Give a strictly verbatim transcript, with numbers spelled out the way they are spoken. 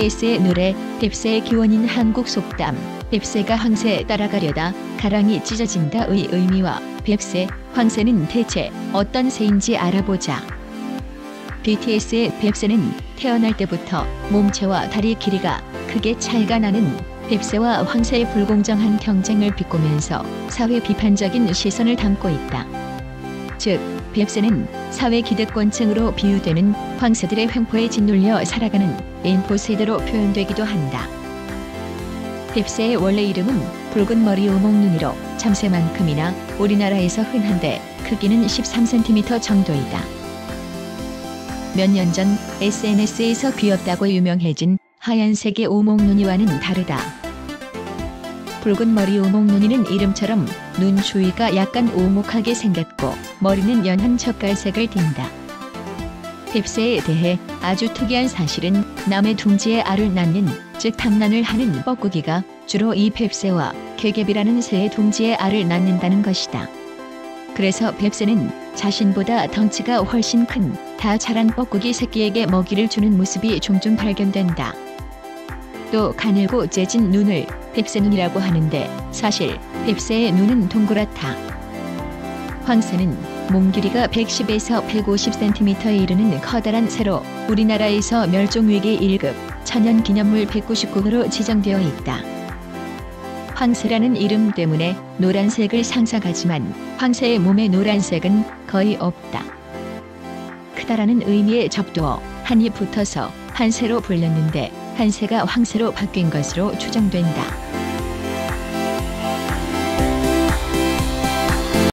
비티에스의 노래 뱁새의 기원인 한국 속담 뱁새가 황새 따라가려다 가랑이 찢어진다의 의미와 뱁새, 황새는 대체 어떤 새인지 알아보자. 비티에스의 뱁새는 태어날 때부터 몸체와 다리 길이가 크게 차이가 나는 뱁새와 황새의 불공정한 경쟁을 비꼬면서 사회 비판적인 시선을 담고 있다. 즉, 뱁새는 사회 기득권층으로 비유되는 황새들의 횡포에 짓눌려 살아가는 인포 세대로 표현되기도 한다. 뱁새의 원래 이름은 붉은 머리 오목눈이로 참새만큼이나 우리나라에서 흔한데 크기는 십삼 센티미터 정도이다. 몇 년 전 에스엔에스에서 귀엽다고 유명해진 하얀색의 오목눈이와는 다르다. 붉은 머리 오목눈이는 이름처럼 눈 주위가 약간 오목하게 생겼고 머리는 연한 젓갈색을 띈다. 뱁새에 대해 아주 특이한 사실은 남의 둥지에 알을 낳는, 즉 탐난을 하는 뻐꾸기가 주로 이 뱁새와 개개비라는 새의 둥지에 알을 낳는다는 것이다. 그래서 뱁새는 자신보다 덩치가 훨씬 큰 다 자란 뻐꾸기 새끼에게 먹이를 주는 모습이 종종 발견된다. 또 가늘고 재진 눈을 뱁새눈이라고 하는데 사실 뱁새의 눈은 동그랗다. 황새는 몸 길이가 백십에서 백오십 센티미터에 이르는 커다란 새로 우리나라에서 멸종위기 일 급 천연기념물 백구십구 호로 지정되어 있다. 황새라는 이름 때문에 노란색을 상상하지만 황새의 몸에 노란색은 거의 없다. 크다라는 의미의 접두어 한이 붙어서 한새로 불렸는데 한새가 황새로 바뀐 것으로 추정된다.